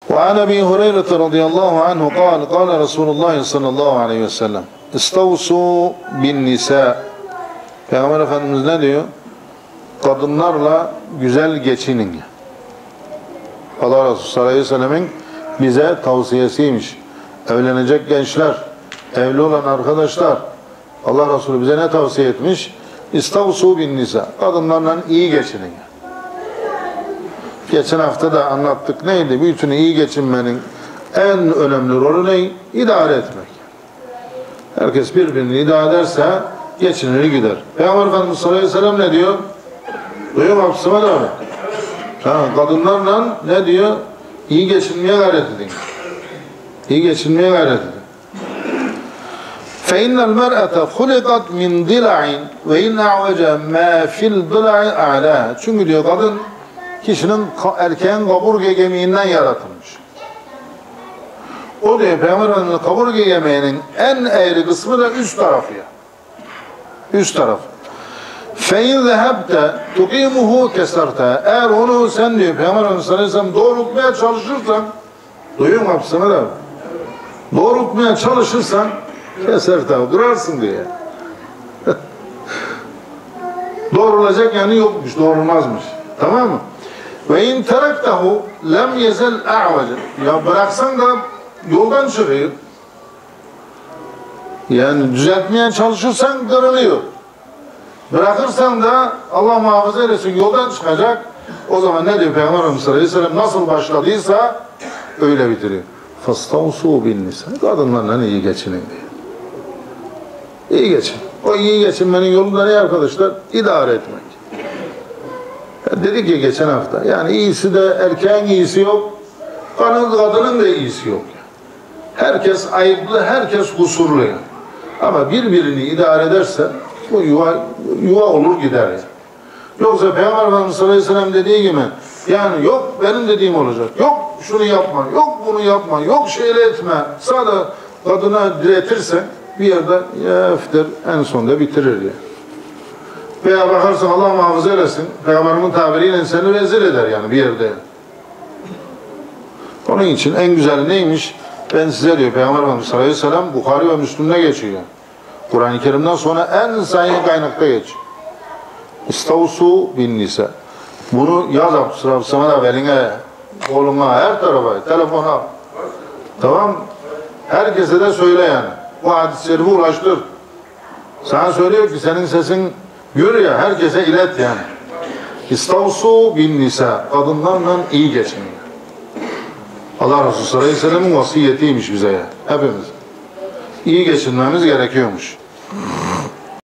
وعن أبي هريرة رضي الله عنه قال قال رسول الله صلى الله عليه وسلم استوصوا بالنساء. Peygamber Efendimiz ne diyor? Kadınlarla güzel geçinin. Allah Resulü sallallahu aleyhi ve sellemin bize tavsiyesiymiş. Evlenecek gençler, evli olan arkadaşlar, Allah Resulü bize ne tavsiye etmiş? İstavsu bin nisa. Kadınlarla iyi geçinin. Geçen hafta da anlattık neydi? Bütün iyi geçinmenin en önemli rolü ne? İdare etmek. Herkes birbirini idare ederse geçinir gider. Peygamber Efendimiz sallallahu aleyhi ve sellem ne diyor? Duyuyor mu hapsıma da mı? Kadınlarla ne diyor? İyi geçinmeye gayret edin. İyi geçinmeye gayret edin. فَاِنَّ الْمَرْأَةَ خُلِقَتْ مِنْ ضِلَعٍ وَاِنْ اَعْوَجَ مَا فِي الضِلَعِ اَعْلَاهَا. Çünkü diyor kadın kişinin erkeğin kaburga kemiğinden yaratılmış. O diyor Peygamber Efendimiz'in kaburga kemiğinin en eğri kısmı da üst tarafı ya. Üst taraf. فَاِنْ ذَهَبْتَ تُقِيمُهُ كَسَرْتَ. Eğer onu sen diyor Peygamber Efendimiz sallallahu aleyhi ve sellem doğrultmaya çalışırsan, duyuyor mu hapsını da? Doğrultmaya çalışırsan kesert'e kırarsın diye. Doğrulacak yani yokmuş, doğrulmazmış. Tamam mı? Ve in teraktahu lem yezel a'vace. Ya bıraksan da yoldan çıkıyor. Yani düzeltmeye çalışırsan kırılıyor. Bırakırsan da Allah muhafaza eylesin yoldan çıkacak. O zaman ne diyor Peygamber Efendimiz sallallahu aleyhi ve sellem? Nasıl başladıysa öyle bitiriyor. Fastavsu bin nisa. Kadınlarla iyi geçinin diyor. İyi geçin. O iyi geçinmenin yolu da ne arkadaşlar? İdare etmek. Dedik ya geçen hafta. Yani iyisi de erkeğin iyisi yok. Kadının da iyisi yok. Herkes ayıplı, herkes kusurlu. Ama birbirini idare ederse bu yuva olur gider. Yoksa Peygamber Efendimiz sallallahu aleyhi ve sellem dediği gibi yani yok benim dediğim olacak. Yok şunu yapma, yok bunu yapma, yok şeyle etme. Sadece kadına diretirsen bir yerde der en sonunda bitirir ya. Veya bakarsın Allah muhafaza eylesin Peygamber'in tabiriyle seni rezil eder yani bir yerde. Onun için en güzeli neymiş? Ben size diyor Peygamber Efendimiz sallallahu aleyhi ve sellem Bukhari ve Müslüm'de geçiyor. Kur'an-ı Kerim'den sonra en sahih kaynakta geçiyor. İstavsu bin nisa. Bunu yaz sana da beline, koluna, her tarafa, telefona. Tamam. Herkese de söyle yani. Bu hadis-i şerifi ulaştır. Sana söylüyor ki senin sesin yürü ya, herkese ilet yani. İstavsu bin nisa. Kadınlarla iyi geçin. Allah Resulü sallallahu aleyhi ve sellem'in vasiyetiymiş bize ya. Hepimiz. İyi geçinmemiz gerekiyormuş.